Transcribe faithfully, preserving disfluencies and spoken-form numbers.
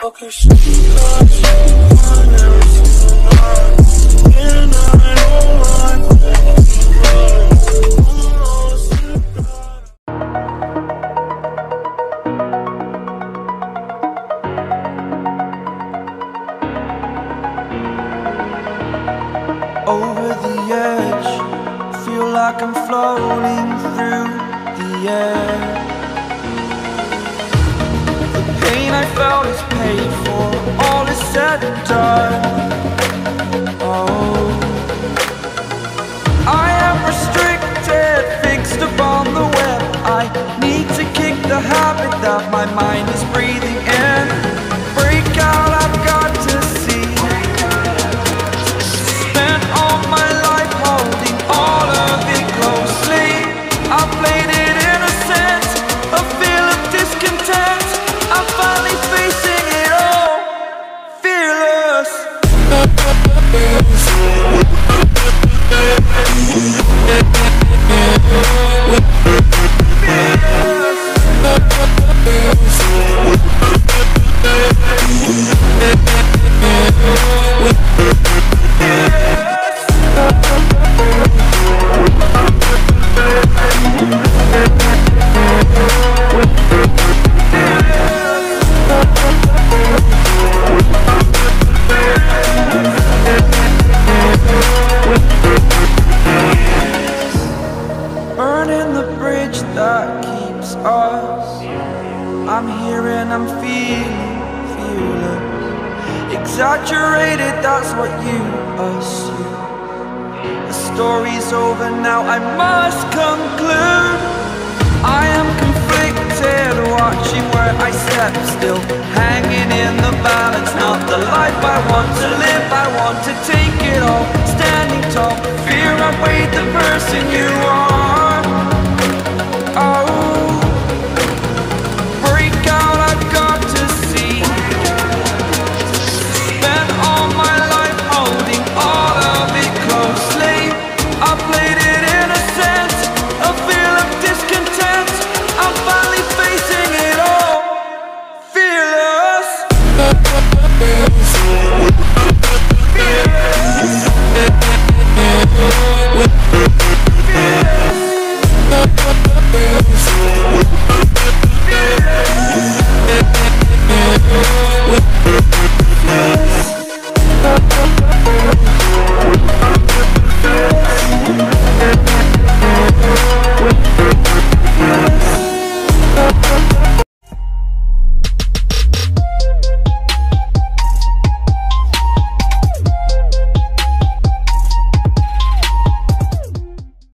Okay, she got you on every single night, and I don't like over the edge, feel like I'm floating through the air. The pain I felt is paid for, all is said and done. Oh, I am restricted, fixed upon the web. I need to kick the habit that my mind is breathing in. Break out, I've got to see. Spent all my life holding all of it closely. I played it innocent, a feel of discontent. I'm finally facing it all, fearless. Burning the bridge that keeps us. I'm here and I'm feeling fearless. Exaggerated, that's what you assume. The story's over now, I must conclude.